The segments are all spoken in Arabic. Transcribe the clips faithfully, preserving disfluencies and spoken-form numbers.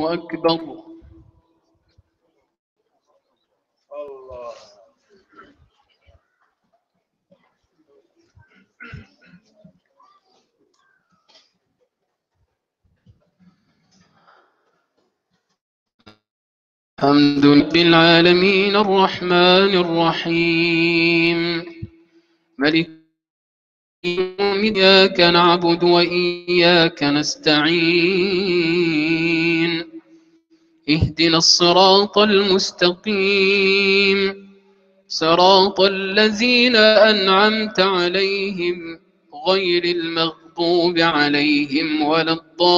أكبر. الحمد لله العالمين الرحمن الرحيم ملك يوم إياك نعبد وإياك نستعين اهدنا الصراط المستقيم صراط الذين أنعمت عليهم غير المغضوب عليهم ولا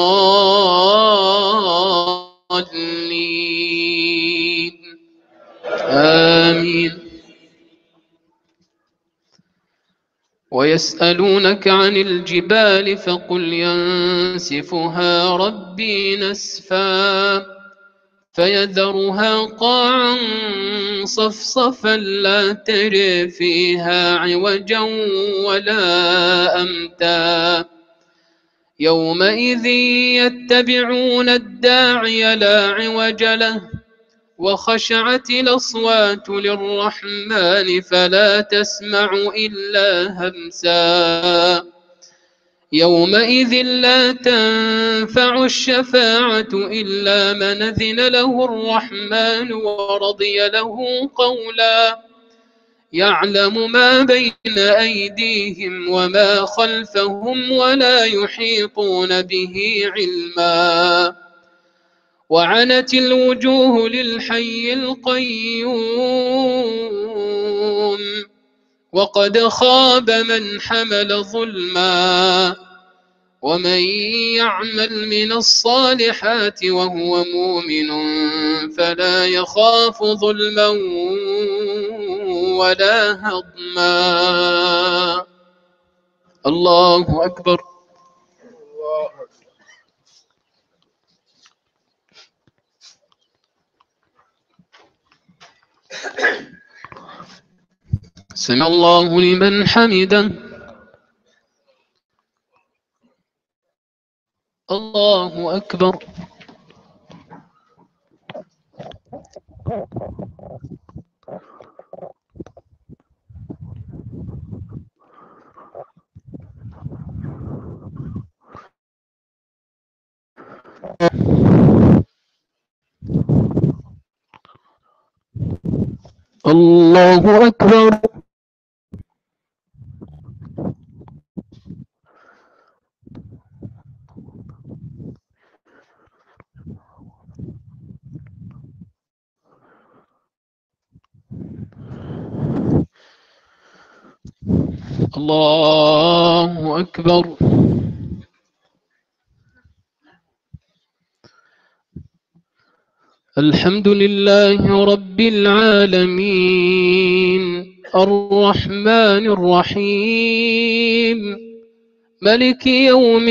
الضالين آمين. ويسألونك عن الجبال فقل ينسفها ربي نسفا فيذرها قاعا صفصفا لا ترى فيها عوجا ولا أمتا يومئذ يتبعون الداعي لا عوج له وخشعت الأصوات للرحمن فلا تسمع إلا همسا يومئذ لا تنفع الشفاعة إلا من أذن له الرحمن ورضي له قولا يعلم ما بين أيديهم وما خلفهم ولا يحيطون به علما وعنت الوجوه للحي القيوم وقد خاب من حمل ظلما ومن يعمل من الصالحات وهو مؤمن فلا يخاف ظلما ولا هضما. الله أكبر. سمع الله لمن حمده. الله أكبر. الله أكبر. الله أكبر. الحمد لله رب العالمين الرحمن الرحيم ملك يوم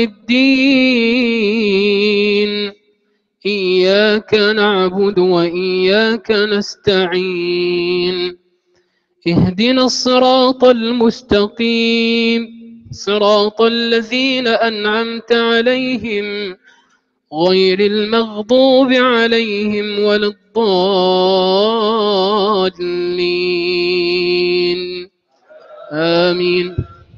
الدين إياك نعبد وإياك نستعين اهدنا الصراط المستقيم صراط الذين أنعمت عليهم غير المغضوب عليهم ولا الضالين آمين.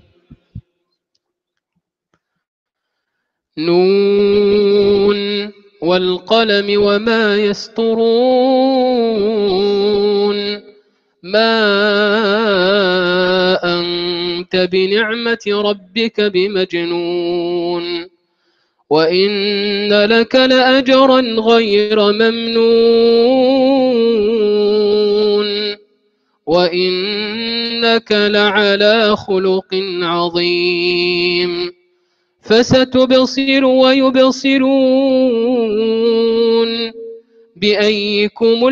نون والقلم وما يسطرون ما أنت بنعمة ربك بمجنون وإن لك لأجرا غير ممنون وإنك لعلى خلق عظيم فستبصر ويبصرون بأيكم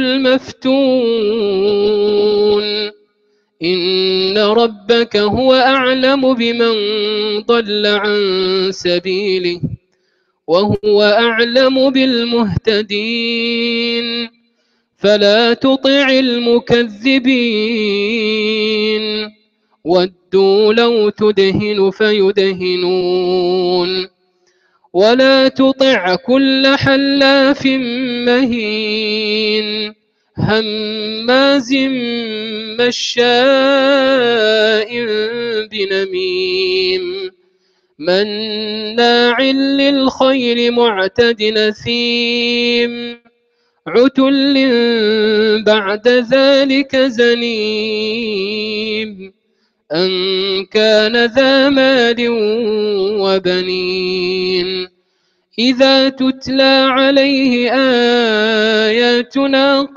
المفتون إن ربك هو أعلم بمن ضل عن سبيله وهو أعلم بالمهتدين فلا تطع المكذبين ودوا لو تدهن فيدهنون ولا تطع كل حلاف مهين هماز مشاء بنميم مناع للخير معتد نثيم عتل بعد ذلك زنيم أن كان ذا مال وبنين إذا تتلى عليه آياتنا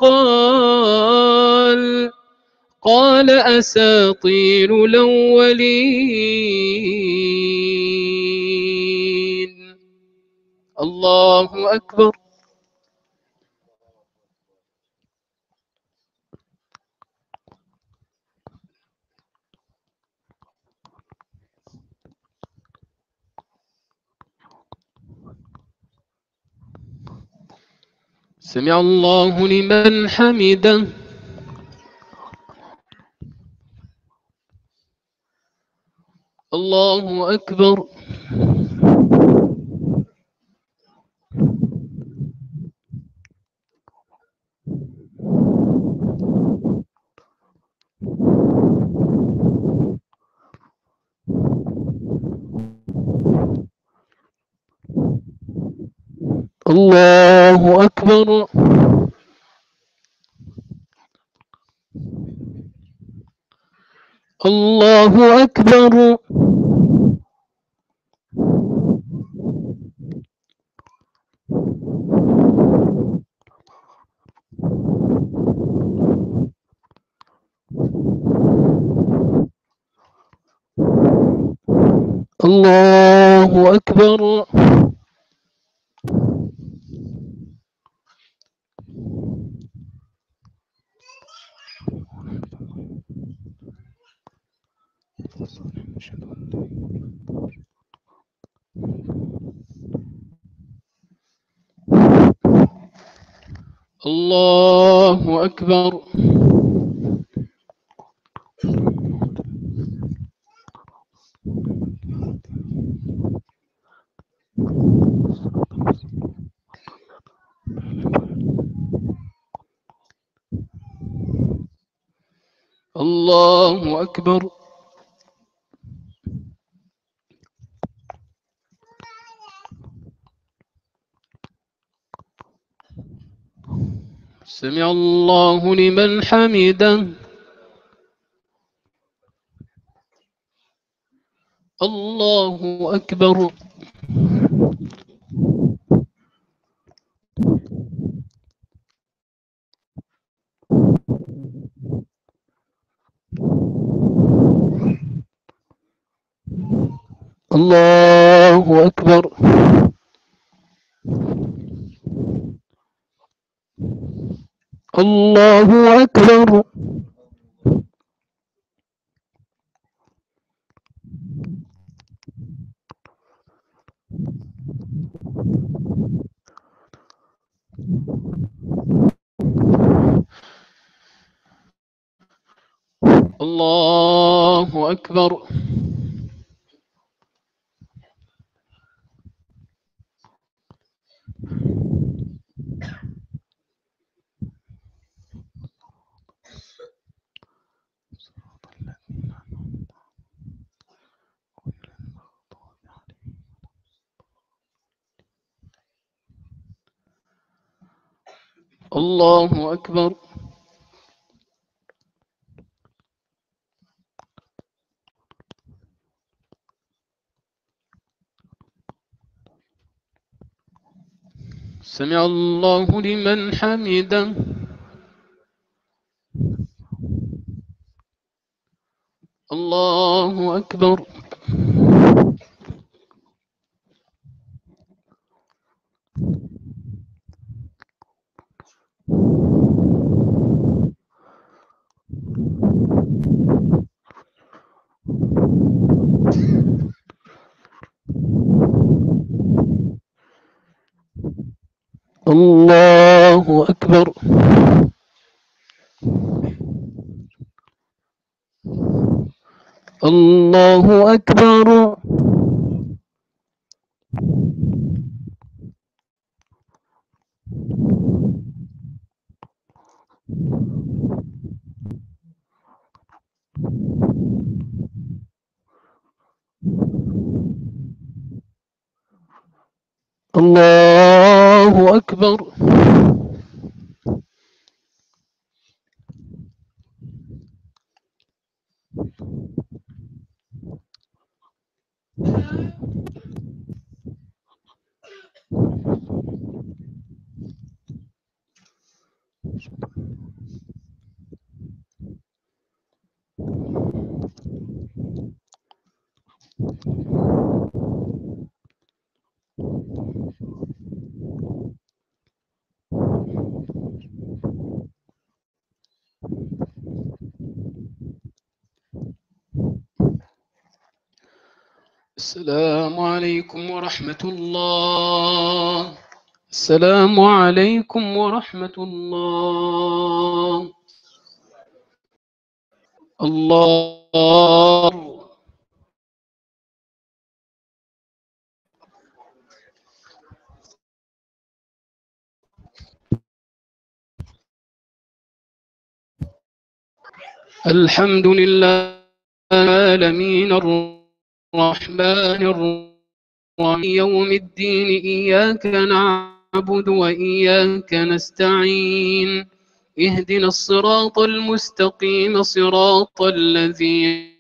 قال قال أساطير الأولين. الله أكبر. سمع الله لمن حمده. الله أكبر. الله أكبر. الله أكبر. الله أكبر. الله أكبر. الله أكبر. سمع الله لمن حمده. الله أكبر. الله أكبر. الله أكبر. الله أكبر. الله أكبر. سمع الله لمن حمده. الله أكبر. الله أكبر. الله أكبر. الله أكبر. السلام عليكم ورحمة الله. السلام عليكم ورحمة الله. الله. الحمد لله العالمين الرحمن الرحيم يوم الدين إياك نعبد وإياك نستعين اهدنا الصراط المستقيم صراط الذين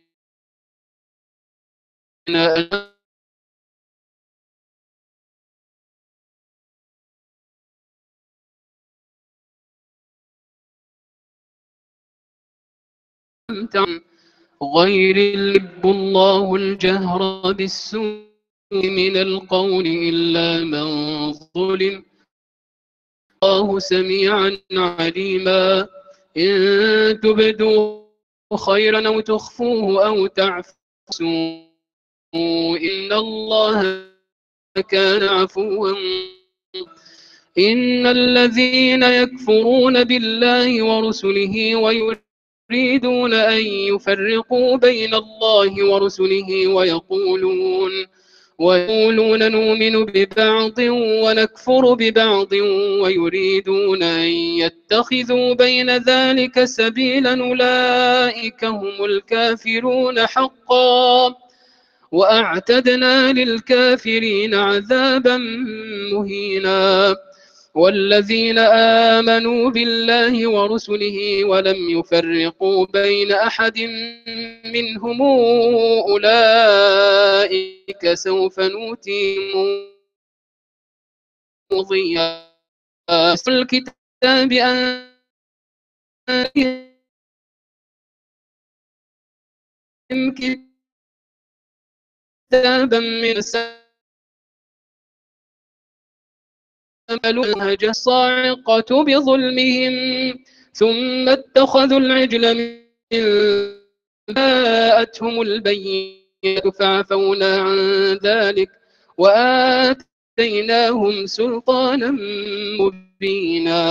أنعمت غير يحب الله الجهر بالسوء من القول إلا من ظلم الله سميعا عليما. إن تبدوا خيرا أو تخفوه أو تعفوا إن الله كان عفوا. إن الذين يكفرون بالله ورسله ويريدون أن يفرقوا بين الله ورسله ويقولون ويقولون نؤمن ببعض ونكفر ببعض ويريدون أن يتخذوا بين ذلك سبيلا أولئك هم الكافرون حقا وأعتدنا للكافرين عذابا مهينا. والذين آمنوا بالله ورسله ولم يفرقوا بين أحد منهم أولئك سوف نؤتيهم ضياء الكتاب أن كتابا من السماء منهج الصاعقة بظلمهم ثم اتخذوا العجل من جاءتهم البينة فعفونا عن ذلك وآتيناهم سلطانا مبينا.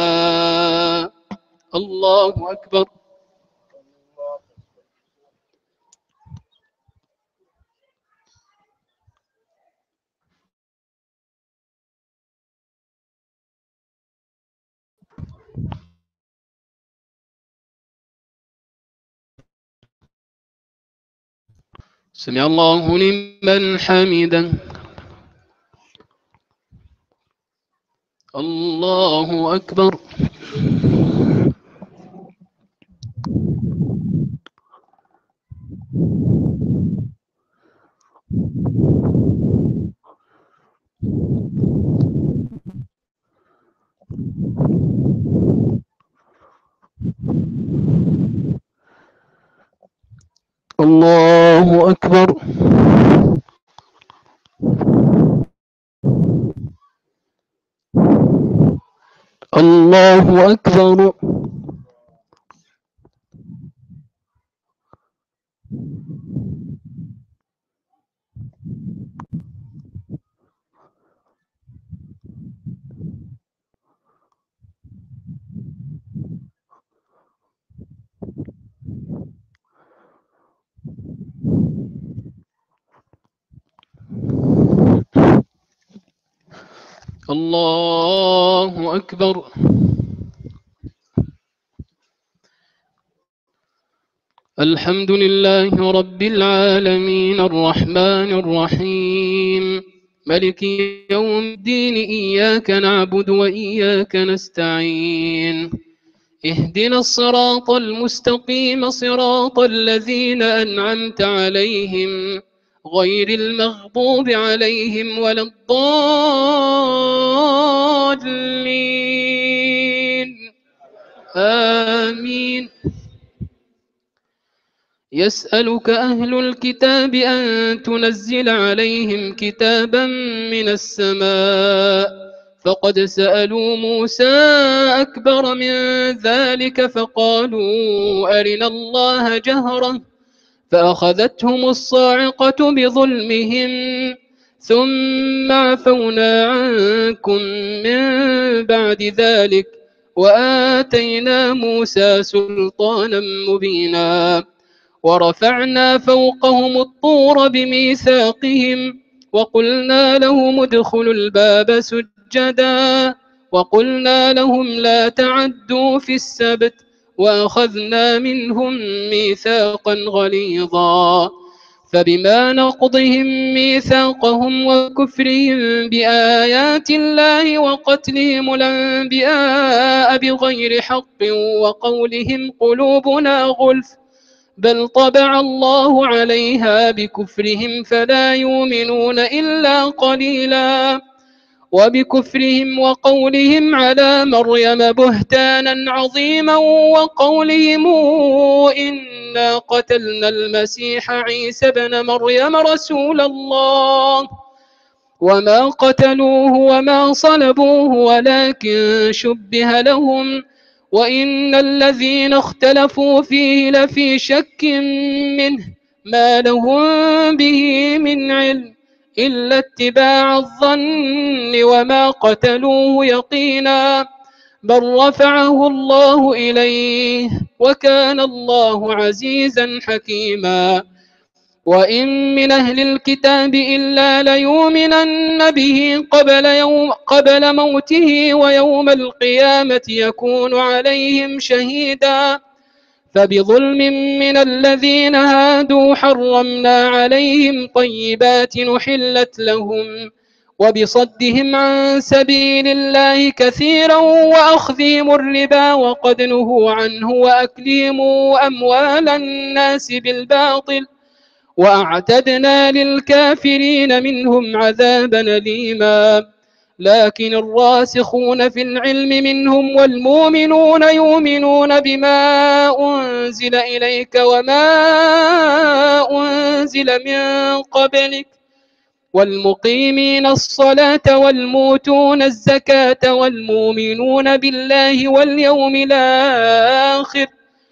الله أكبر. سمع الله لمن حمده. الله أكبر. الله أكبر. الله أكبر. الله أكبر. الحمد لله رب العالمين الرحمن الرحيم ملك يوم الدين إياك نعبد وإياك نستعين اهدنا الصراط المستقيم صراط الذين أنعمت عليهم غير المغضوب عليهم ولا الضالين آمين. يسألك أهل الكتاب أن تنزل عليهم كتابا من السماء فقد سألوا موسى أكبر من ذلك فقالوا أرنا الله جهرة فأخذتهم الصاعقة بظلمهم ثم عفونا عنكم من بعد ذلك وآتينا موسى سلطانا مبينا ورفعنا فوقهم الطور بميثاقهم وقلنا لهم ادخلوا الباب سجدا وقلنا لهم لا تعدوا في السبت وأخذنا منهم ميثاقا غليظا فبما نقضهم ميثاقهم وكفرهم بآيات الله وقتلهم الأنبياء بغير حق وقولهم قلوبنا غلف بل طبع الله عليها بكفرهم فلا يؤمنون إلا قليلا وبكفرهم وقولهم على مريم بهتانا عظيما وقولهم إنا قتلنا المسيح عيسى بن مريم رسول الله وما قتلوه وما صلبوه ولكن شبه لهم وإن الذين اختلفوا فيه لفي شك منه ما لهم به من علم إلا اتباع الظن وما قتلوه يقينا بل رفعه الله إليه وكان الله عزيزا حكيما وإن من أهل الكتاب إلا ليؤمنن به قبل, يوم قبل موته ويوم القيامة يكون عليهم شهيدا فبظلم من الذين هادوا حرمنا عليهم طيبات نحلت لهم وبصدهم عن سبيل الله كثيرا وأخذهم الربا وقد نهوا عنه وأكلهم أموال الناس بالباطل وأعتدنا للكافرين منهم عذابا أليما لكن الراسخون في العلم منهم والمؤمنون يؤمنون بما أنزل إليك وما أنزل من قبلك والمقيمين الصلاة والموتون الزكاة والمؤمنون بالله واليوم الآخر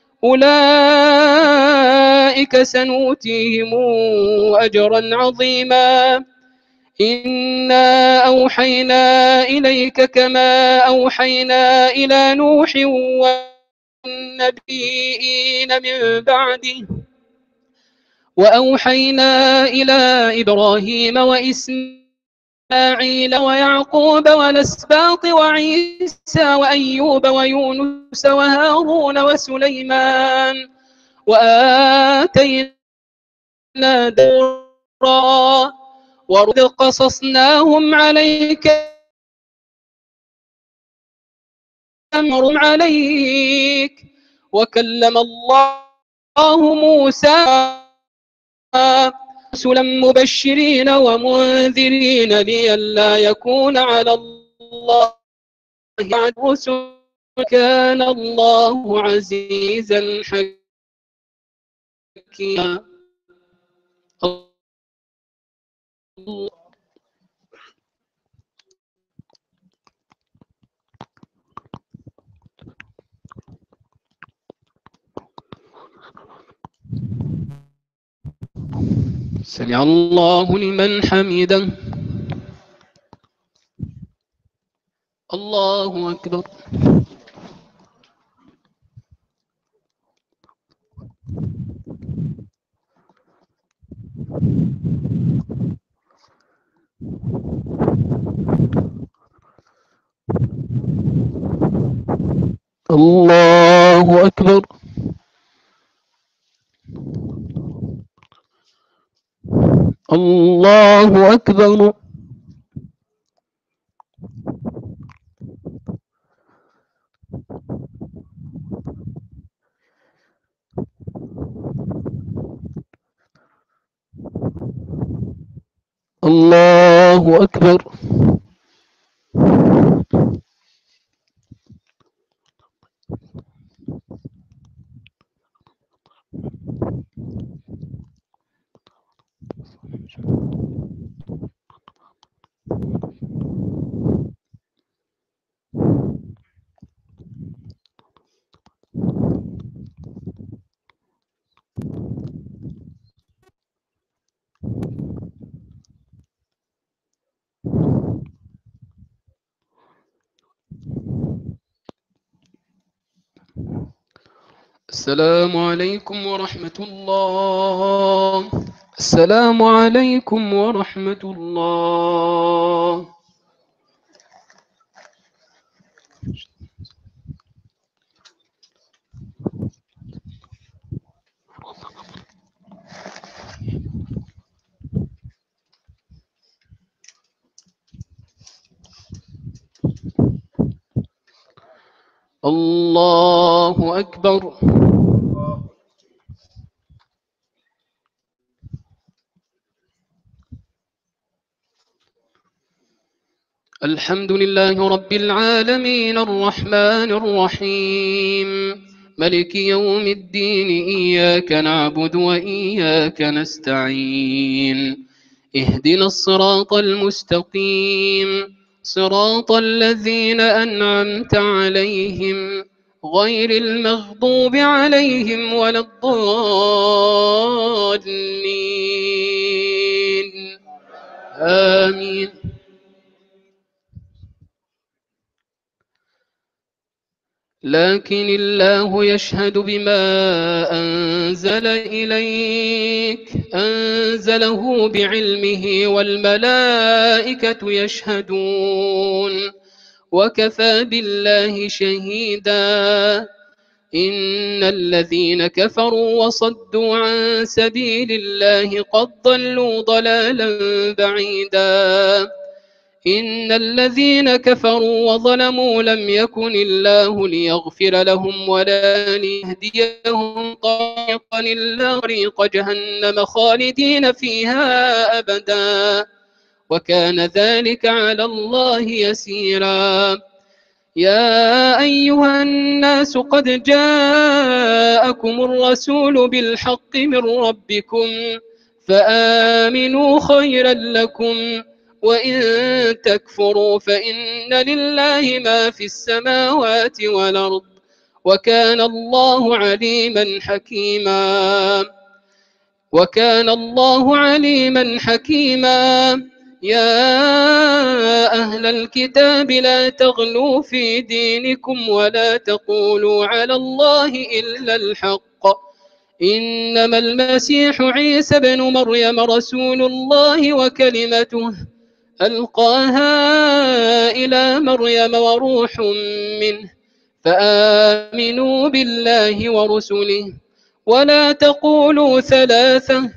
أولئك سنؤتيهم أجرا عظيما إنا أوحينا إليك كما أوحينا إلى نوح والنبيين من بعده وأوحينا إلى إبراهيم وإسماعيل ويعقوب والأسباط وعيسى وأيوب ويونس وهارون وسليمان وآتينا دورا ورد قصصناهم عليك أمر عليك وكلم الله موسى رسلا مبشرين ومنذرين لئلا يكون على الله بعد رسل كان الله عزيزا حكيما. سمع الله لمن حمده. الله أكبر. الله أكبر. الله أكبر. الله أكبر. السلام عليكم ورحمة الله. السلام عليكم ورحمة الله. الله أكبر. الحمد لله رب العالمين الرحمن الرحيم ملك يوم الدين إياك نعبد وإياك نستعين اهدنا الصراط المستقيم صراط الذين أنعمت عليهم غير المغضوب عليهم ولا الضالين آمين. لكن الله يشهد بما أنزل إليك أنزله بعلمه والملائكة يشهدون وكفى بالله شهيدا. إن الذين كفروا وصدوا عن سبيل الله قد ضلوا ضلالا بعيدا. إن الذين كفروا وظلموا لم يكن الله ليغفر لهم ولا ليهديهم طريقا إلا طريق جهنم خالدين فيها أبدا وكان ذلك على الله يسيرا. يا أيها الناس قد جاءكم الرسول بالحق من ربكم فآمنوا خيرا لكم وإن تكفروا فإن لله ما في السماوات والأرض وكان الله عليما حكيما. وكان الله عليما حكيما. يا أهل الكتاب لا تغلوا في دينكم ولا تقولوا على الله إلا الحق إنما المسيح عيسى بن مريم رسول الله وكلمته ألقاها إلى مريم وروح منه فآمنوا بالله ورسله ولا تقولوا ثلاثة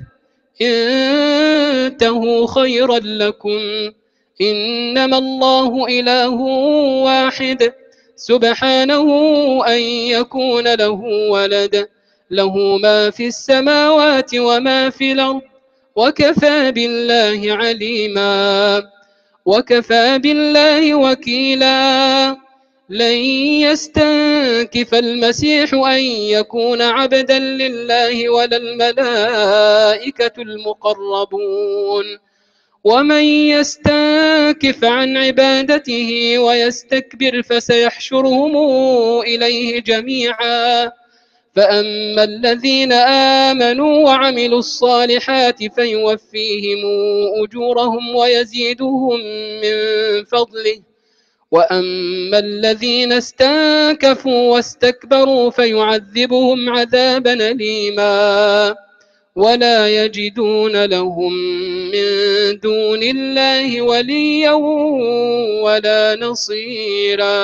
انتهوا خيرا لكم إنما الله إله واحد سبحانه أن يكون له ولد له ما في السماوات وما في الأرض وكفى بالله عليما. وكفى بالله وكيلا. لن يستنكف المسيح أن يكون عبدا لله ولا الملائكة المقربون ومن يستنكف عن عبادته ويستكبر فسيحشرهم إليه جميعا. فأما الذين آمنوا وعملوا الصالحات فيوفيهم أجورهم ويزيدهم من فضله وأما الذين استنكفوا واستكبروا فيعذبهم عذابا أليما ولا يجدون لهم من دون الله وليا ولا نصيرا.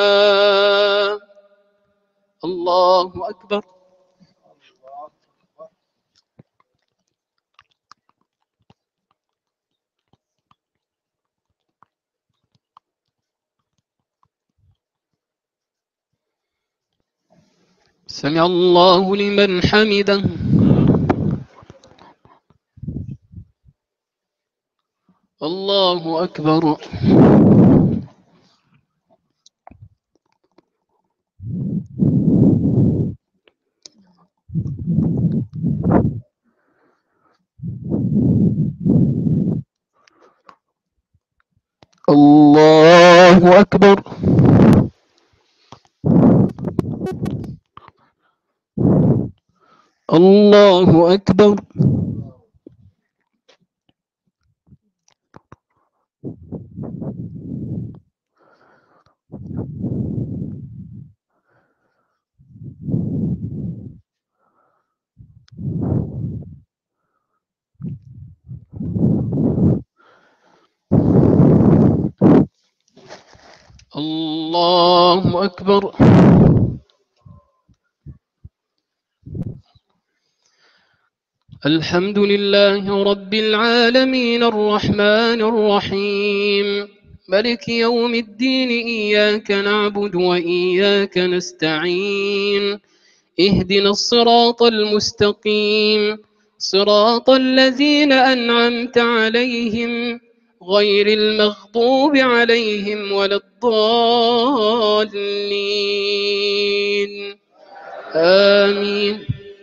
الله أكبر. سمع الله لمن حمده. الله أكبر. الله أكبر. الله أكبر. الله أكبر. الحمد لله رب العالمين الرحمن الرحيم ملك يوم الدين، إياك نعبد وإياك نستعين، اهدنا الصراط المستقيم، صراط الذين أنعمت عليهم غير المغضوب عليهم ولا الضالين. آمين.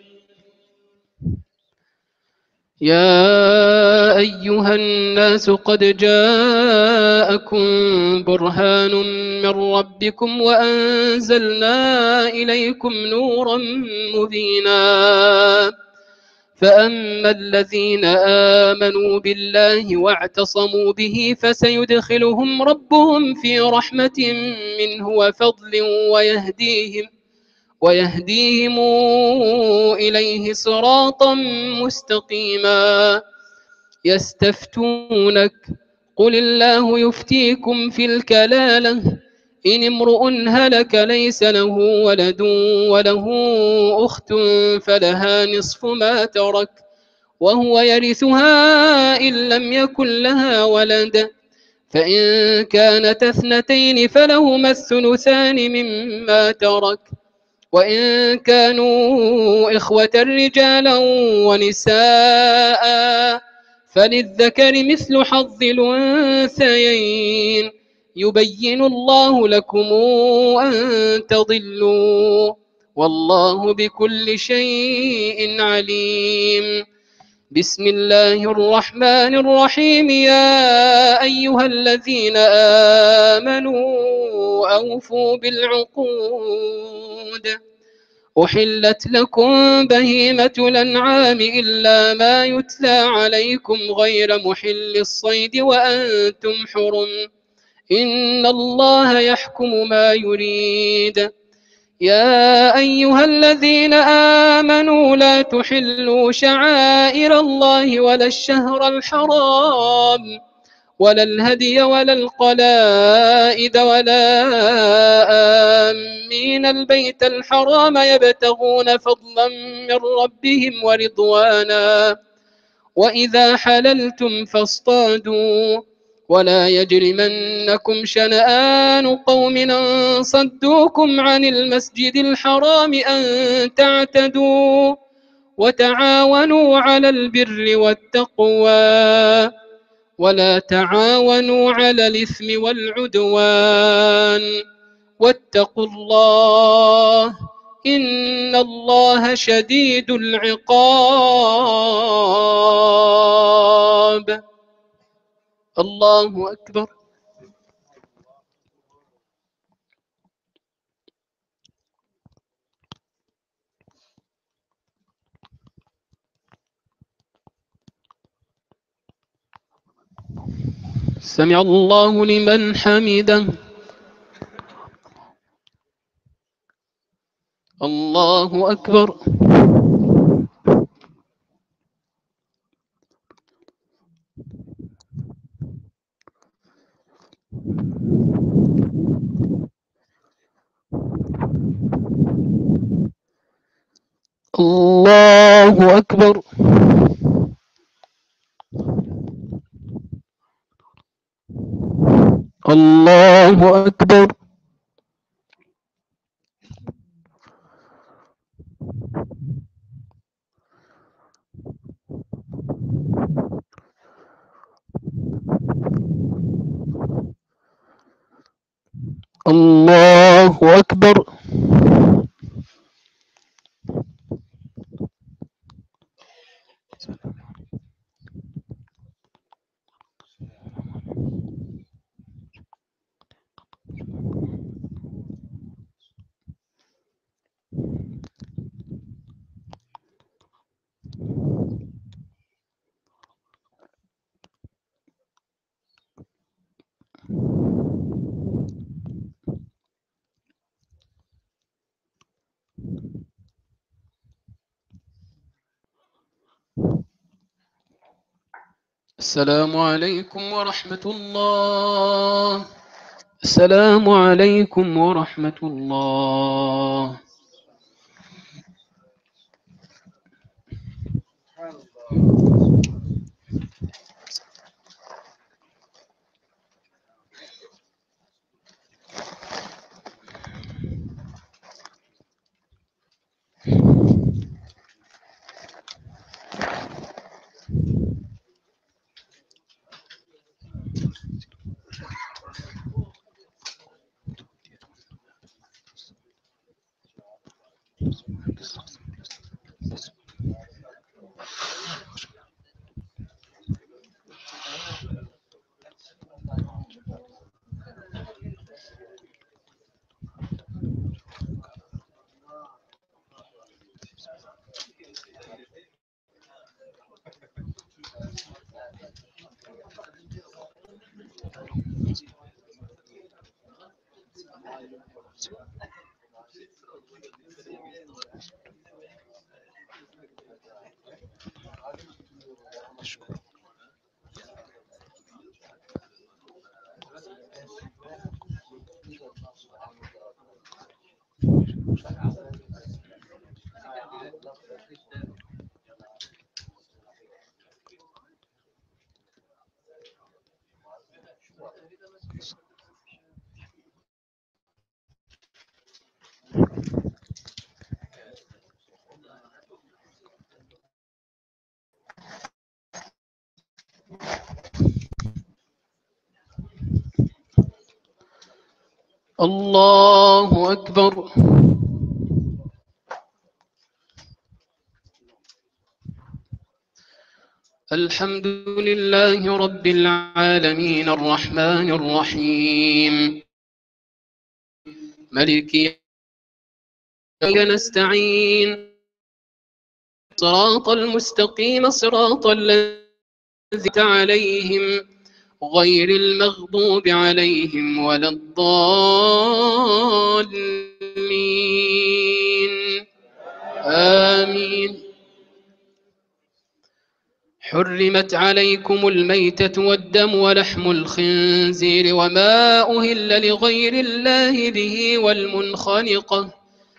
يا أيها الناس قد جاءكم برهان من ربكم وأنزلنا إليكم نورا مبينا. فأما الذين آمنوا بالله واعتصموا به فسيدخلهم ربهم في رحمة منه وفضل ويهديهم ويهديهم إليه صراطا مستقيما. يستفتونك قل الله يفتيكم في الكلالة إن امرؤ هلك ليس له ولد وله أخت فلها نصف ما ترك وهو يرثها إن لم يكن لها ولد، فإن كانت اثنتين فلهما الثلثان مما ترك، وإن كانوا إخوة رجالا ونساء فللذكر مثل حظ الأنثيين. يبين الله لكم أن تضلوا والله بكل شيء عليم. بسم الله الرحمن الرحيم. يا أيها الذين آمنوا أوفوا بالعقود. أحلت لكم بهيمة الأنعام إلا ما يتلى عليكم غير محل الصيد وأنتم حرم، إن الله يحكم ما يريد. يا أيها الذين آمنوا لا تحلوا شعائر الله ولا الشهر الحرام ولا الهدي ولا القلائد ولا آمين البيت الحرام يبتغون فضلا من ربهم ورضوانا، وإذا حللتم فاصطادوا ولا يجرمنكم شنآن قوم أن صدوكم عن المسجد الحرام أن تعتدوا، وتعاونوا على البر والتقوى ولا تعاونوا على الإثم والعدوان، واتقوا الله إن الله شديد العقاب. الله أكبر. سمع الله لمن حمده. الله أكبر. الله أكبر. الله أكبر. الله أكبر. السلام عليكم ورحمة الله. السلام عليكم ورحمة الله. الله أكبر. الحمد لله رب العالمين الرحمن الرحيم ملك يوم نستعين صراط المستقيم صراط الذين عليهم غير المغضوب عليهم ولا الضالين آمين. حرمت عليكم الميتة والدم ولحم الخنزير وما أهل لغير الله به والمنخنقة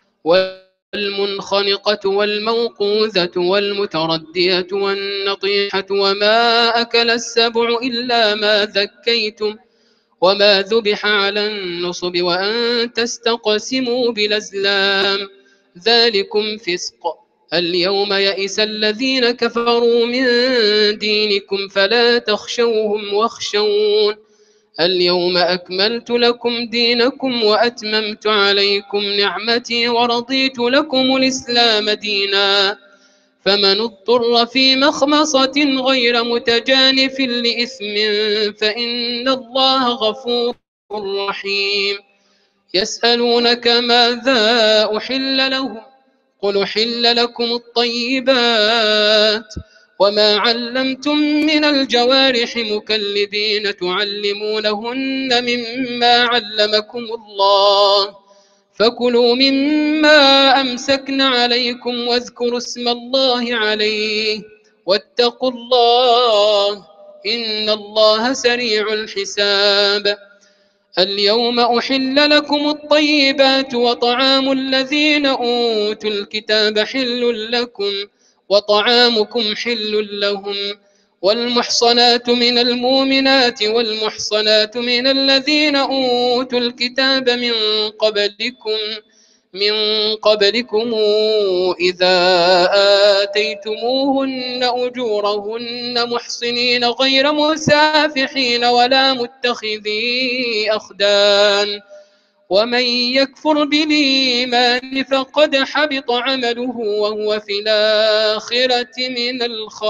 والمنخنقة والموقوذة والمتردية والنطيحة وما أكل السبع إلا ما ذكيتم وما ذبح على النصب وأن تستقسموا بالأزلام ذلكم فسق. اليوم يئس الذين كفروا من دينكم فلا تخشوهم واخشون اليوم أكملت لكم دينكم وأتممت عليكم نعمتي ورضيت لكم الإسلام دينا فمن اضطر في مخمصة غير متجانف لإثم فإن الله غفور رحيم. يسألونك ماذا أحل لهم قل أحل لكم الطيبات وما علمتم من الجوارح مكلبين تعلمونهن مما علمكم الله فكلوا مما أمسكن عليكم واذكروا اسم الله عليه واتقوا الله إن الله سريع الحساب. اليوم أحل لكم الطيبات وطعام الذين أوتوا الكتاب حل لكم وطعامكم حل لهم والمحصنات من المؤمنات والمحصنات من الذين أوتوا الكتاب من قبلكم من قبلكم إذا آتيتموهن أجورهن محصنين غير مسافحين ولا متخذي أخدان ومن يكفر بالإيمان فقد حبط عمله وهو في الآخرة من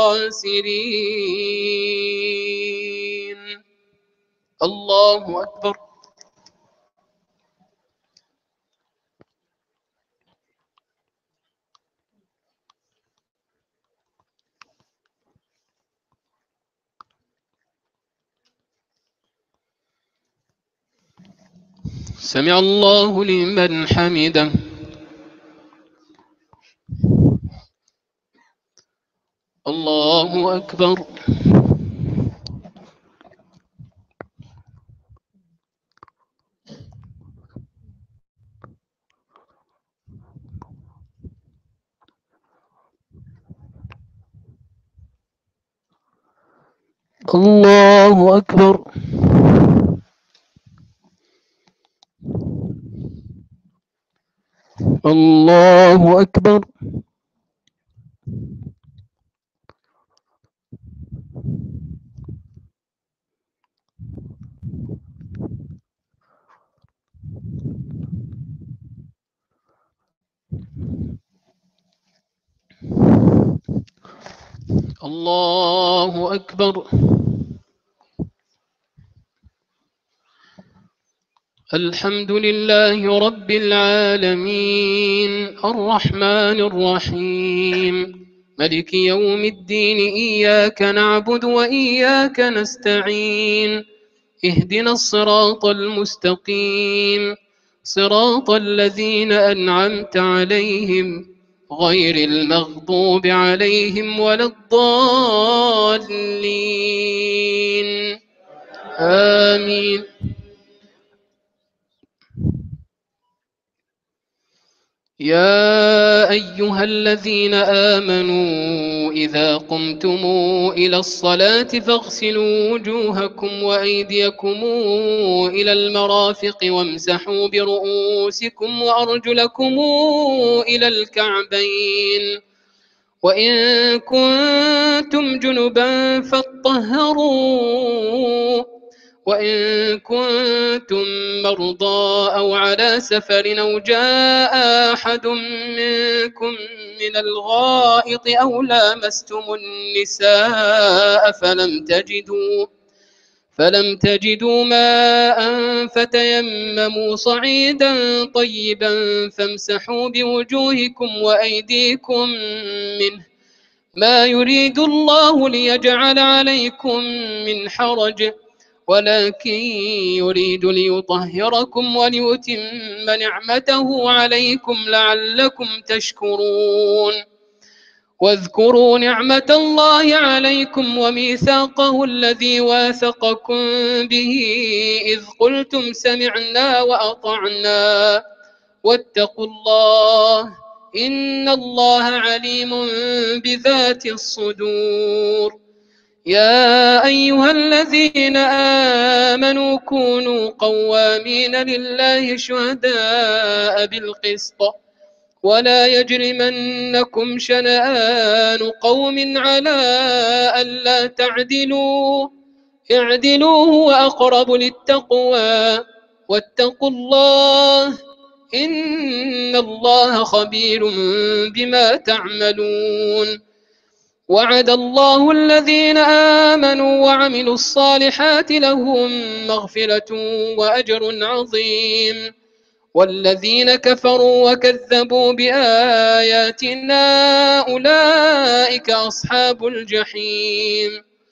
الخاسرين. الله أكبر. سمع الله لمن حمده. الله أكبر. الله أكبر. الله أكبر. الله أكبر. الحمد لله رب العالمين الرحمن الرحيم ملك يوم الدين. إياك نعبد وإياك نستعين. اهدنا الصراط المستقيم صراط الذين أنعمت عليهم غير المغضوب عليهم ولا الضالين. آمين. يا أيها الذين آمنوا إذا قمتم إلى الصلاة فاغسلوا وجوهكم وأيديكم إلى المرافق وامسحوا برؤوسكم وأرجلكم إلى الكعبين وإن كنتم جنبا فاطهروا وإن كنتم مرضى أو على سفر أو جاء أحد منكم من الغائط أو لامستم النساء فلم تجدوا فلم تجدوا ماء فتيمموا صعيدا طيبا فامسحوا بوجوهكم وأيديكم منه ما يريد الله ليجعل عليكم من حرج ولكن يريد ليطهركم وليتم نعمته عليكم لعلكم تشكرون. واذكروا نعمة الله عليكم وميثاقه الذي واثقكم به إذ قلتم سمعنا وأطعنا واتقوا الله إن الله عليم بذات الصدور. يا أيها الذين آمنوا كونوا قوامين لله شهداء بالقسط ولا يجرمنكم شنآن قوم على ألا تعدلوا اعدلوا هو أقرب للتقوى واتقوا الله إن الله خبير بما تعملون. وعد الله الذين آمنوا وعملوا الصالحات لهم مغفرة وأجر عظيم والذين كفروا وكذبوا بآياتنا أولئك أصحاب الجحيم.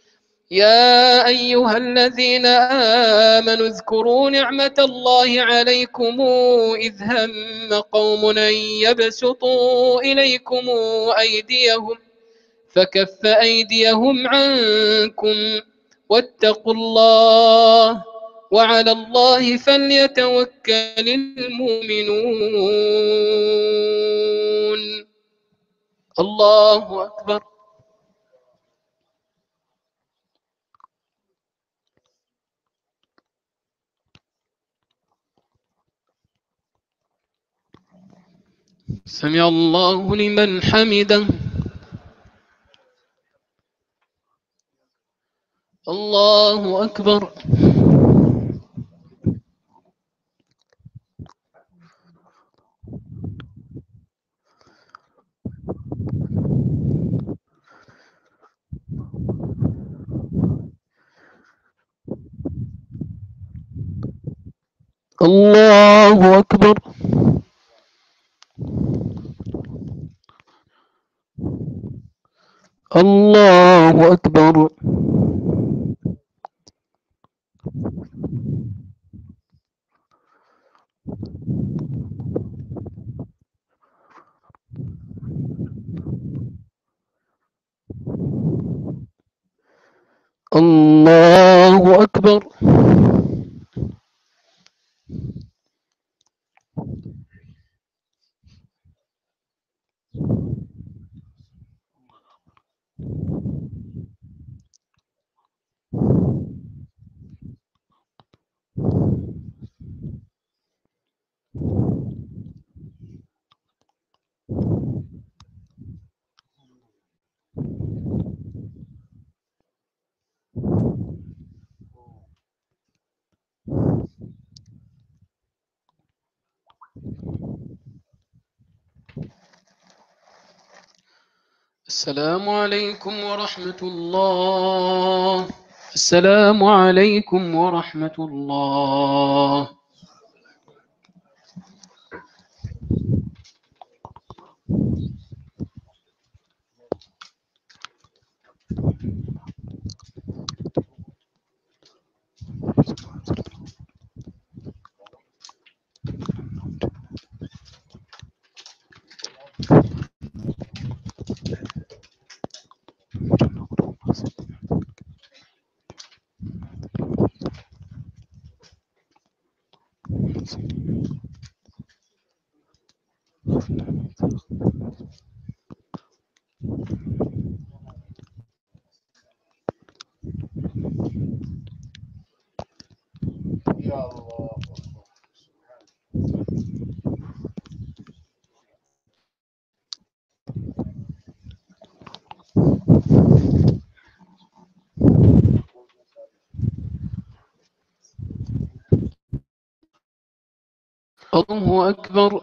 يا أيها الذين آمنوا اذكروا نعمة الله عليكم إذ هم قوم أن يبسطوا إليكم أيديهم فكف أيديهم عنكم واتقوا الله وعلى الله فليتوكل المؤمنون. الله أكبر. سمع الله لمن حمده. الله أكبر. الله أكبر. الله أكبر. الله أكبر. السلام عليكم ورحمة الله. السلام عليكم ورحمة الله. الله أكبر.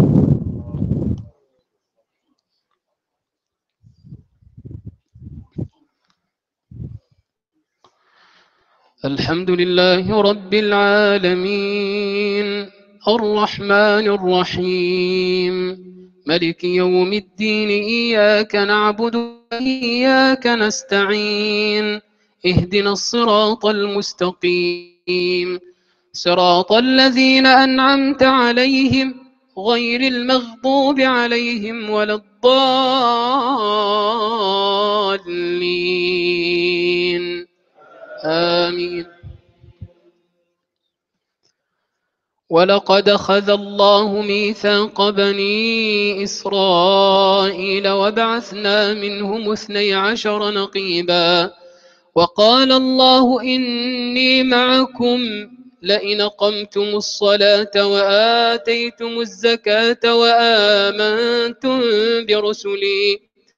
الحمد لله رب العالمين الرحمن الرحيم ملك يوم الدين. إياك نعبد وإياك نستعين. اهدنا الصراط المستقيم صراط الذين أنعمت عليهم غير المغضوب عليهم ولا الضالين. آمين. ولقد أخذ الله ميثاق بني إسرائيل وبعثنا منهم اثني عشر نقيبا وقال الله إني معكم لئن أقمتم الصلاة وآتيتم الزكاة وآمنتم برسلي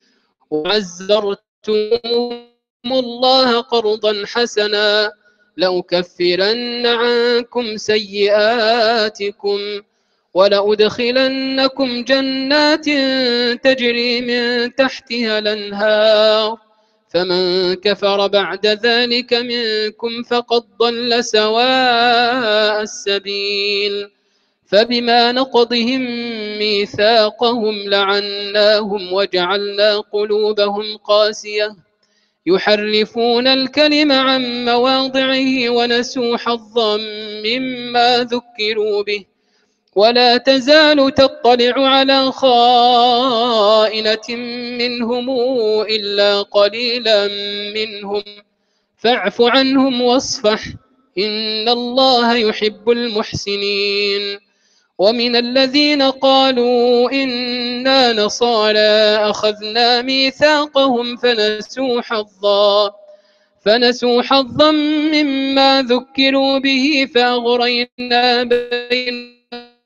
وعزرتم الله قرضا حسنا لأكفرن عنكم سيئاتكم ولأدخلنكم جنات تجري من تحتها الأنهار فمن كفر بعد ذلك منكم فقد ضل سواء السبيل. فبما نقضهم ميثاقهم لعناهم وجعلنا قلوبهم قاسية يحرفون الكلم عن مواضعه ونسوا حظا مما ذكروا به ولا تزال تطلع على خائنة منهم إلا قليلا منهم فاعف عنهم واصفح إن الله يحب المحسنين. ومن الذين قالوا إنا نصارى أخذنا ميثاقهم فنسوا حظا فنسوا حظا مما ذكروا به فأغرينا بينهم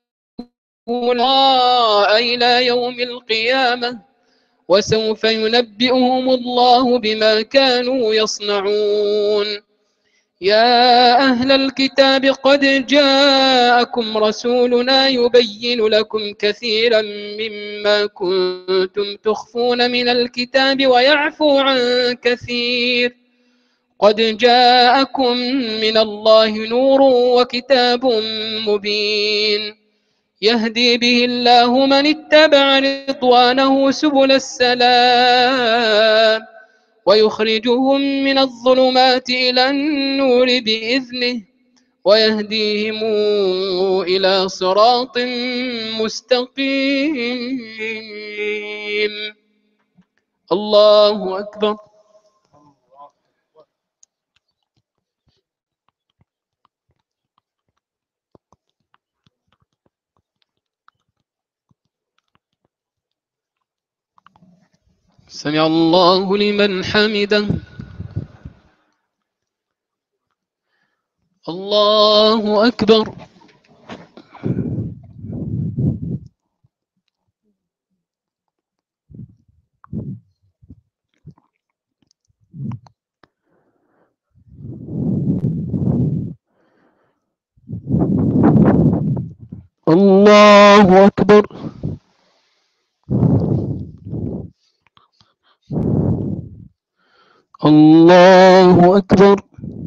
إلى يوم القيامة وسوف ينبئهم الله بما كانوا يصنعون. يا أهل الكتاب قد جاءكم رسولنا يبين لكم كثيرا مما كنتم تخفون من الكتاب ويعفو عن كثير قد جاءكم من الله نور وكتاب مبين يهدي به الله من اتبع رضوانه سبل السلام ويخرجهم من الظلمات إلى النور بإذنه ويهديهم إلى صراط مستقيم. الله أكبر. سمع الله لمن حمده. الله أكبر. الله أكبر. الله أكبر.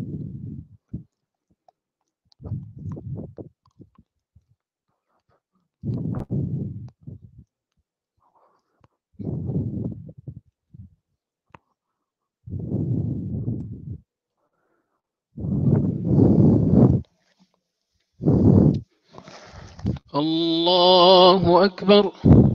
الله أكبر.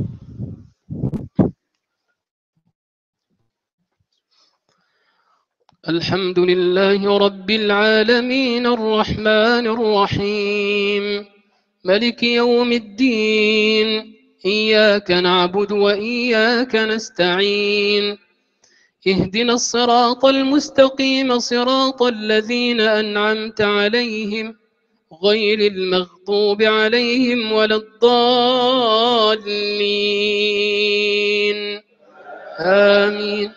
الحمد لله رب العالمين الرحمن الرحيم ملك يوم الدين إياك نعبد وإياك نستعين اهدنا الصراط المستقيم صراط الذين أنعمت عليهم غير المغضوب عليهم ولا الضالين آمين.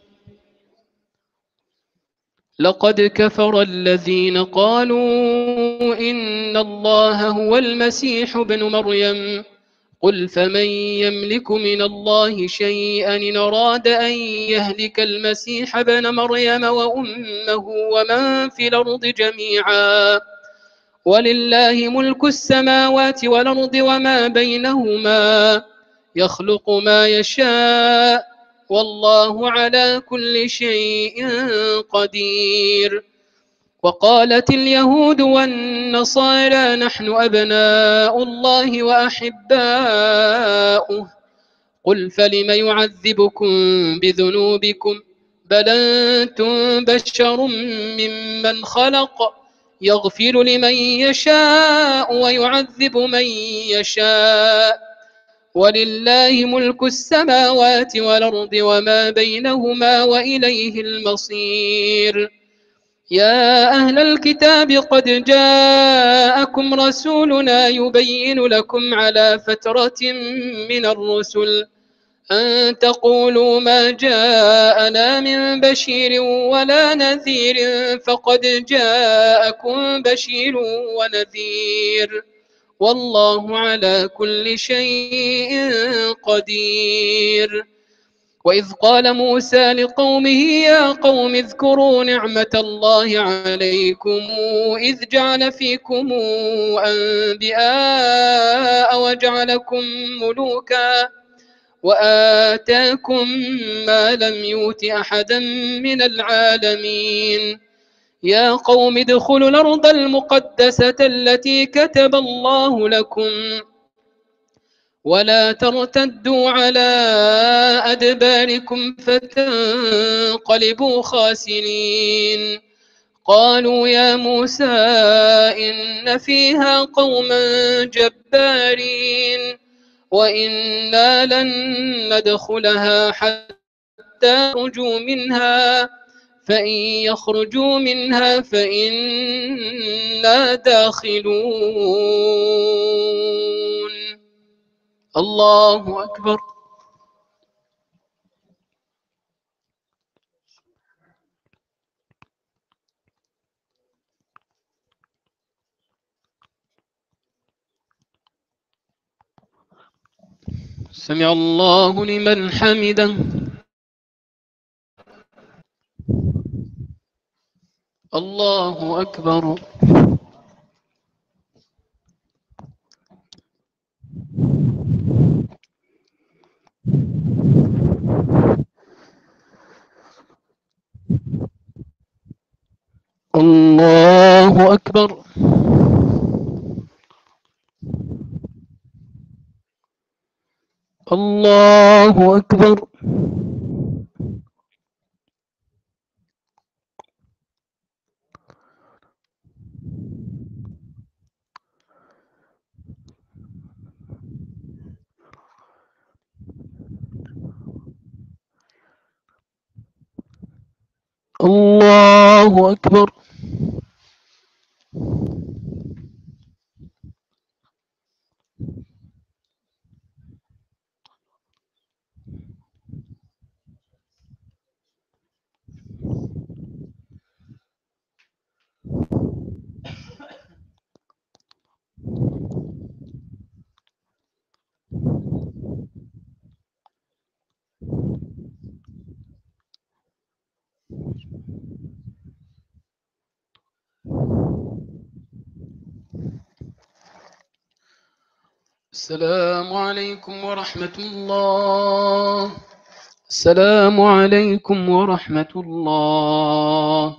لقد كفر الذين قالوا إن الله هو المسيح ابن مريم قل فمن يملك من الله شيئا إن أراد أن يهلك المسيح ابن مريم وأمه ومن في الأرض جميعا ولله ملك السماوات والأرض وما بينهما يخلق ما يشاء والله على كل شيء قدير. وقالت اليهود والنصارى نحن أبناء الله وأحباؤه قل فلم يعذبكم بذنوبكم بل أنتم بشر ممن خلق يغفر لمن يشاء ويعذب من يشاء ولله ملك السماوات والأرض وما بينهما وإليه المصير. يا أهل الكتاب قد جاءكم رسولنا يبين لكم على فترة من الرسل أن تقولوا ما جاءنا من بشير ولا نذير فقد جاءكم بشير ونذير والله على كل شيء قدير. وإذ قال موسى لقومه يا قوم اذكروا نعمة الله عليكم إذ جعل فيكم أنبياء وجعلكم ملوكا وآتاكم ما لم يؤت أحدا من العالمين. يا قوم ادخلوا الأرض المقدسة التي كتب الله لكم ولا ترتدوا على أدباركم فتنقلبوا خاسرين. قالوا يا موسى إن فيها قوما جبارين وإنا لن ندخلها حتى يخرجوا منها فإن يخرجوا منها فإنا داخلون. الله أكبر. سمع الله لمن حمده. الله أكبر. الله أكبر. الله أكبر. الله أكبر. السلام عليكم ورحمة الله. السلام عليكم ورحمة الله.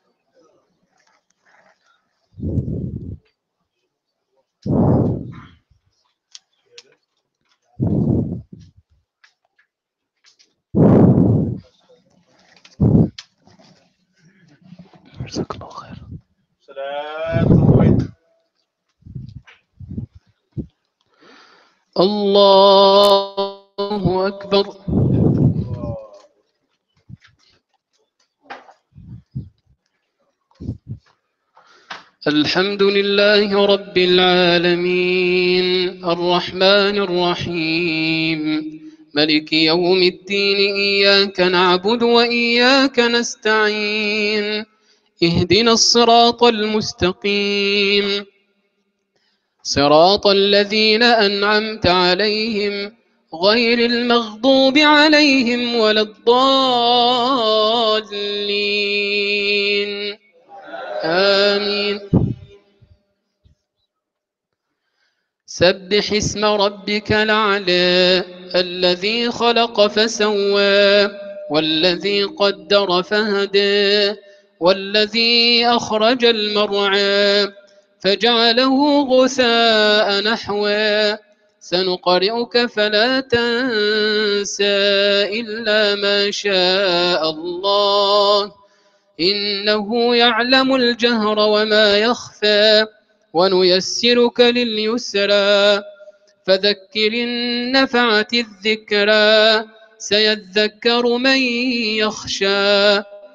جزاك الله خير. الله أكبر. الحمد لله رب العالمين الرحمن الرحيم ملك يوم الدين إياك نعبد وإياك نستعين اهدنا الصراط المستقيم صراط الذين أنعمت عليهم غير المغضوب عليهم ولا الضالين آمين. سبح اسم ربك الأعلى الذي خلق فسوى والذي قدر فهدى والذي أخرج المرعى فجعله غثاء نحوا سنقرئك فلا تنسى إلا ما شاء الله إنه يعلم الجهر وما يخفى ونيسرك لليسرى فذكر إن نفعت الذكرى سيذكر من يخشى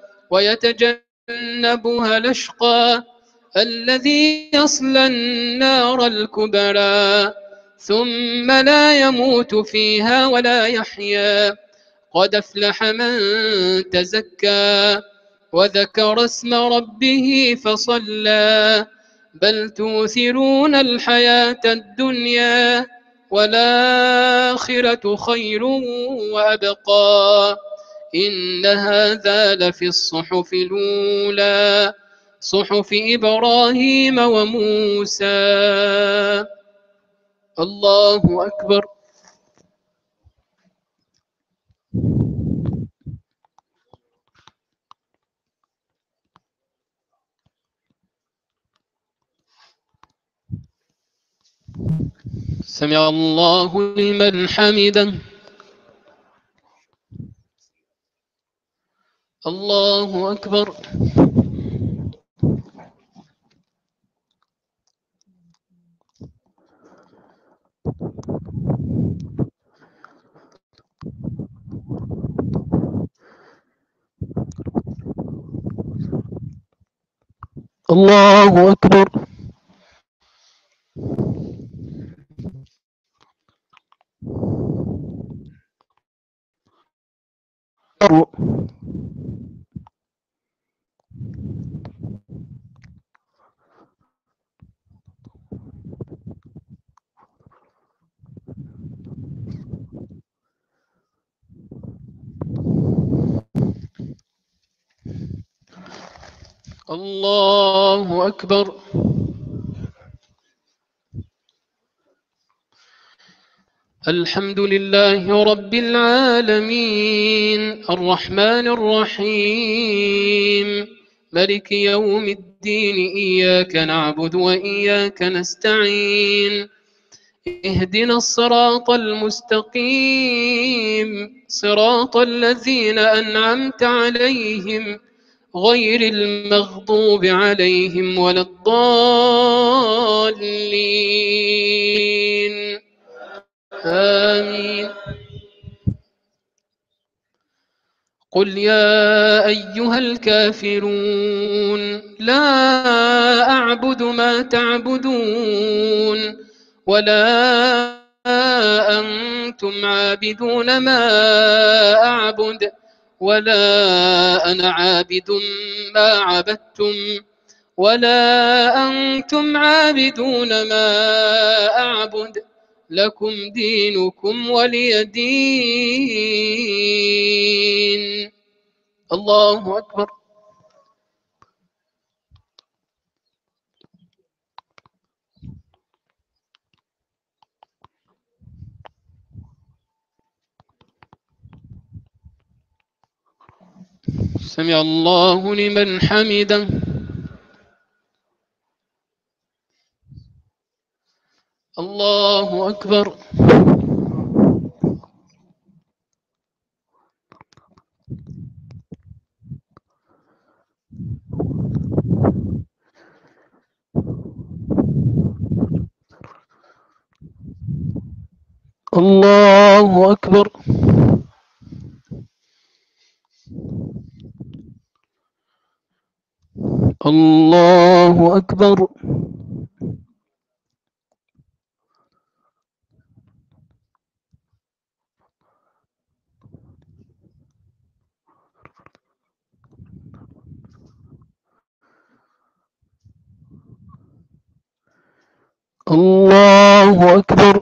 ويتجنبها الأشقى الذي يصلى النار الكبرى ثم لا يموت فيها ولا يحيا قد أفلح من تزكى وذكر اسم ربه فصلى بل توثرون الحياة الدنيا والآخرة خير وأبقى إن هذا لفي الصحف الأولى صحف إبراهيم وموسى. الله أكبر. سمع الله لمن حمده. الله أكبر. الله أكبر. الله أكبر. الحمد لله رب العالمين الرحمن الرحيم مالك يوم الدين إياك نعبد وإياك نستعين اهدنا الصراط المستقيم صراط الذين أنعمت عليهم غير المغضوب عليهم ولا الضالين آمين. قل يا أيها الكافرون لا أعبد ما تعبدون ولا أنتم عابدون ما أعبد ولا أنا عابد ما عبدتم ولا أنتم عابدون ما أعبد لكم دينكم ولي دين. الله أكبر. سمع الله لمن حمده. الله أكبر. الله أكبر. الله أكبر. الله أكبر.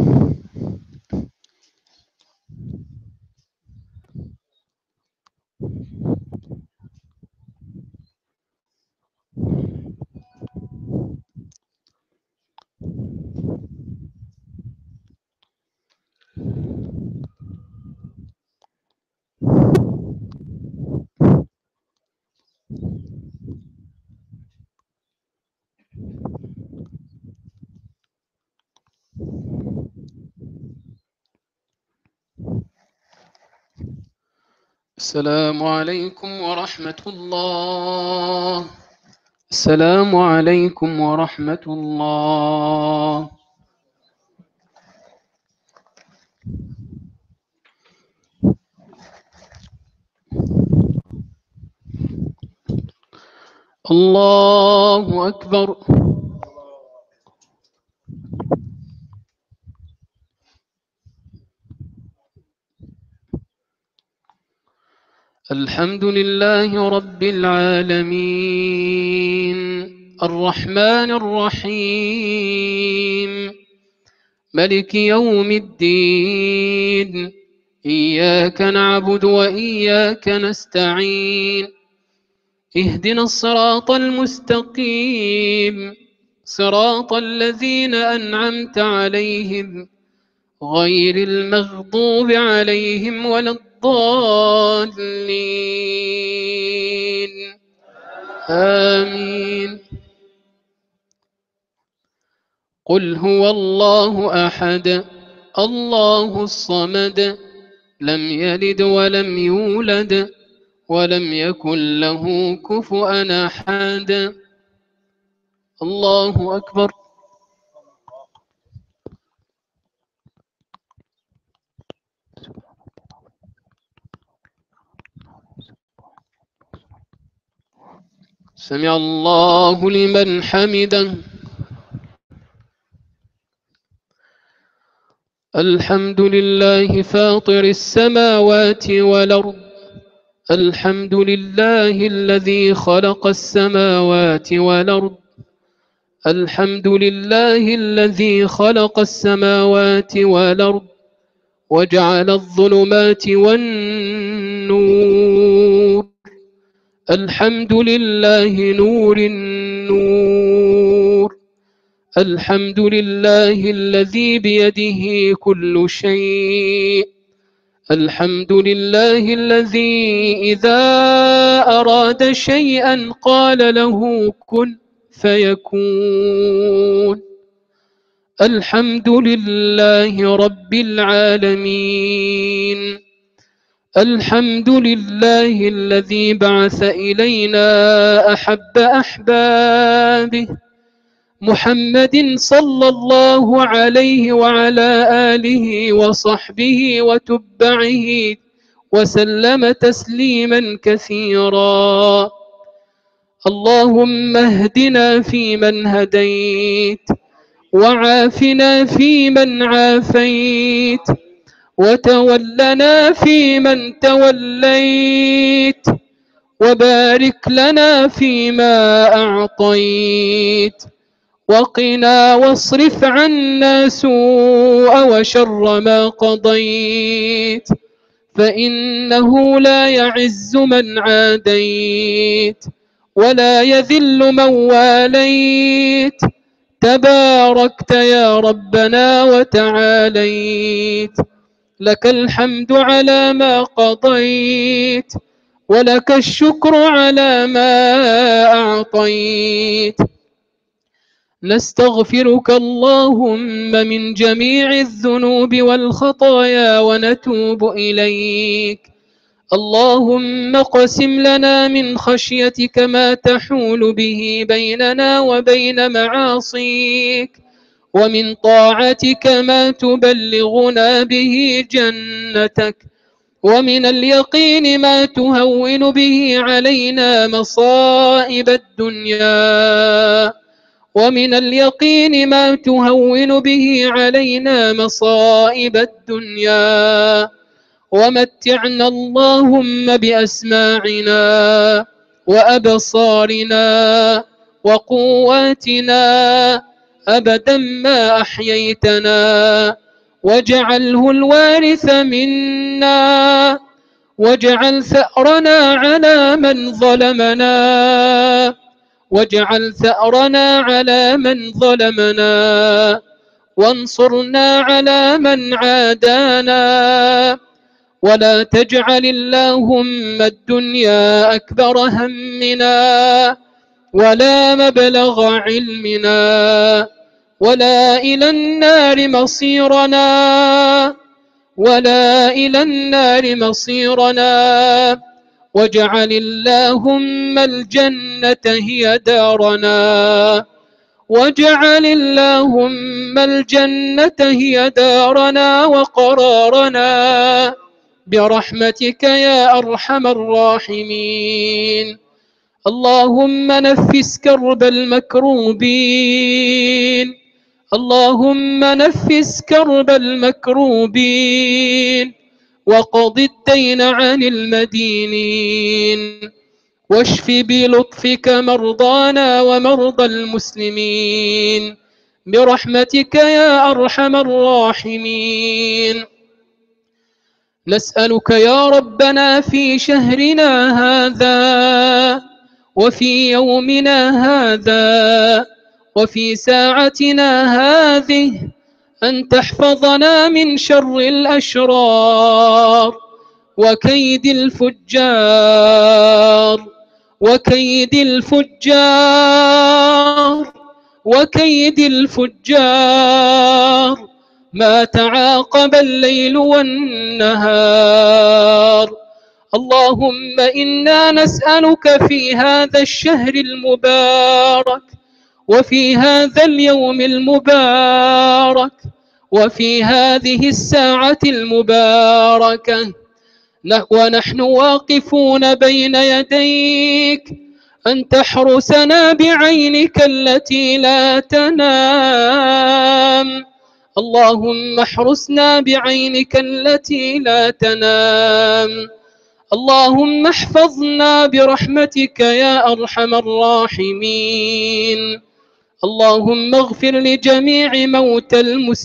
السلام عليكم ورحمة الله. السلام عليكم ورحمة الله. الله أكبر. الحمد لله رب العالمين الرحمن الرحيم ملك يوم الدين إياك نعبد وإياك نستعين اهدنا الصراط المستقيم صراط الذين أنعمت عليهم غير المغضوب عليهم ولا الضالين آمين. قل هو الله أحد الله الصمد لم يلد ولم يولد ولم يكن له كفؤا أحد. الله أكبر. سمع الله لمن حمده. الحمد لله فاطر السماوات والأرض الحمد لله الذي خلق السماوات والأرض الحمد لله الذي خلق السماوات والأرض وجعل الظلمات والنور الحمد لله نور النور. الحمد لله الذي بيده كل شيء. الحمد لله الذي إذا أراد شيئا قال له كن فيكون. الحمد لله رب العالمين. الحمد لله الذي بعث إلينا أحب أحبابه محمد صلى الله عليه وعلى آله وصحبه وتبعه وسلم تسليما كثيرا. اللهم اهدنا فيمن هديت، وعافنا فيمن عافيت، وتولنا فيمن توليت، وبارك لنا فيما أعطيت، وقنا واصرف عنا سوء وشر ما قضيت، فإنه لا يعز من عاديت ولا يذل من واليت، تباركت يا ربنا وتعاليت. لك الحمد على ما قضيت، ولك الشكر على ما أعطيت. نستغفرك اللهم من جميع الذنوب والخطايا ونتوب إليك. اللهم اقسم لنا من خشيتك ما تحول به بيننا وبين معاصيك، ومن طاعتك ما تبلغنا به جنتك، ومن اليقين ما تهون به علينا مصائب الدنيا، ومن اليقين ما تهون به علينا مصائب الدنيا. ومتعنا اللهم بأسماعنا وأبصارنا وقواتنا أبدا ما أحييتنا، واجعله الوارث منا، واجعل ثأرنا على من ظلمنا، واجعل ثأرنا على من ظلمنا، وانصرنا على من عادانا. ولا تجعل اللهم الدنيا أكبر همنا، ولا مبلغ علمنا، ولا إلى النار مصيرنا، ولا إلى النار مصيرنا. واجعل اللهم الجنة هي دارنا، واجعل اللهم الجنة هي دارنا وقرارنا برحمتك يا أرحم الراحمين. اللهم نفس كرب المكروبين، اللهم نفس كرب المكروبين، وقض الدين عن المدينين، واشف بلطفك مرضانا ومرضى المسلمين برحمتك يا أرحم الراحمين. نسألك يا ربنا في شهرنا هذا، وفي يومنا هذا، وفي ساعتنا هذه، أن تحفظنا من شر الأشرار وكيد الفجار، وكيد الفجار، وكيد الفجار، ما تعاقب الليل والنهار. اللهم إنا نسألك في هذا الشهر المبارك، وفي هذا اليوم المبارك، وفي هذه الساعة المباركة، ونحن واقفون بين يديك، أن تحرسنا بعينك التي لا تنام. اللهم احرسنا بعينك التي لا تنام. اللهم احفظنا برحمتك يا أرحم الراحمين. اللهم اغفر لجميع موتى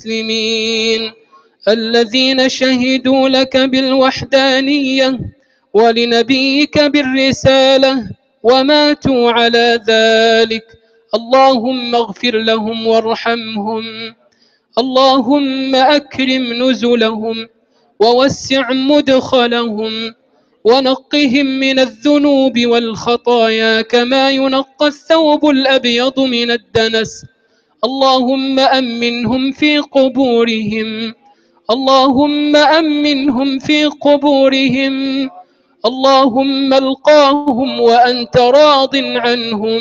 المسلمين الذين شهدوا لك بالوحدانية ولنبيك بالرسالة وماتوا على ذلك. اللهم اغفر لهم وارحمهم، اللهم أكرم نزلهم ووسع مدخلهم ونقهم من الذنوب والخطايا كما ينقى الثوب الأبيض من الدنس. اللهم أمنهم في قبورهم، اللهم أمنهم في قبورهم، اللهم القاهم وأنت راض عنهم،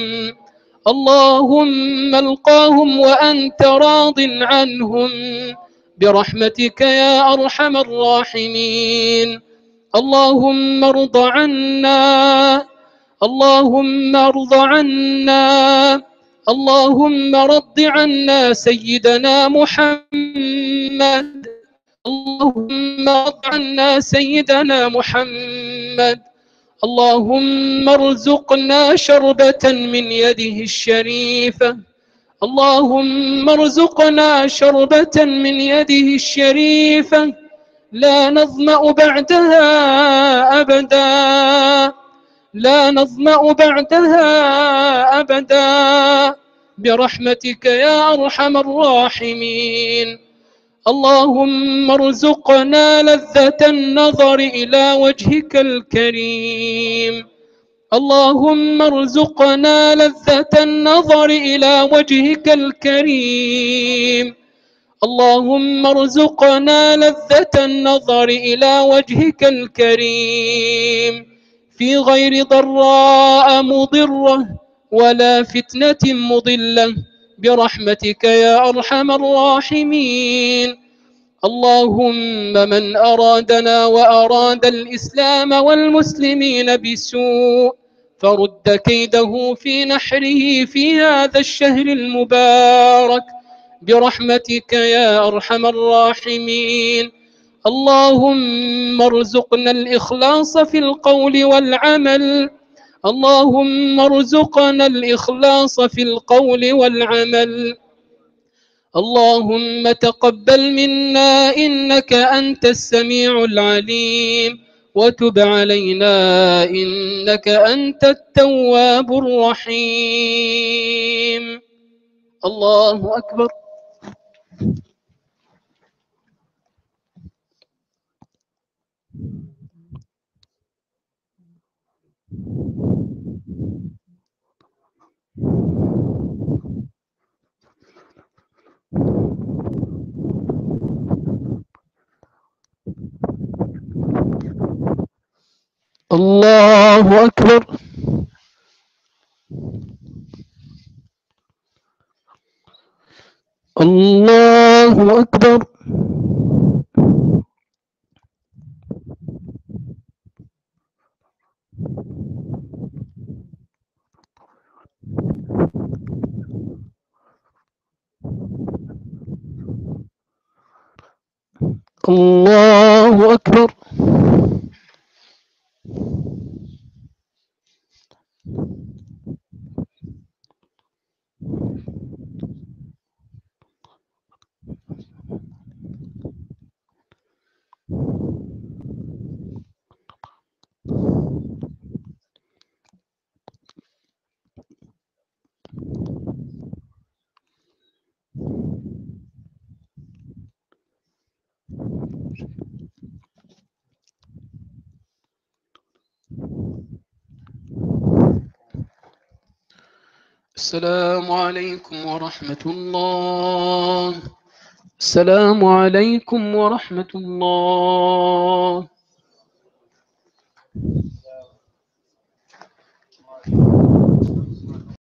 اللهم القاهم وأنت راض عنهم برحمتك يا أرحم الراحمين. اللهم ارض عنا، اللهم ارض عنا، اللهم رض عنا سيدنا محمد، اللهم رض عنا سيدنا محمد. اللهم ارزقنا شربة من يده الشريفة، اللهم ارزقنا شربة من يده الشريفة لا نظمأ بعدها أبدا، لا نظمأ بعدها أبدا برحمتك يا أرحم الراحمين. اللهم ارزقنا لذة النظر إلى وجهك الكريم، اللهم ارزقنا لذة النظر إلى وجهك الكريم، اللهم ارزقنا لذة النظر إلى وجهك الكريم في غير ضراء مضرة ولا فتنة مضلة برحمتك يا أرحم الراحمين. اللهم من أرادنا وأراد الإسلام والمسلمين بسوء فرد كيده في نحره في هذا الشهر المبارك برحمتك يا أرحم الراحمين. اللهم ارزقنا الإخلاص في القول والعمل، اللهم ارزقنا الإخلاص في القول والعمل. اللهم تقبل منا إنك أنت السميع العليم وتب علينا إنك أنت التواب الرحيم. الله أكبر. الله أكبر. الله أكبر. الله أكبر. السلام عليكم ورحمة الله. السلام عليكم ورحمة الله.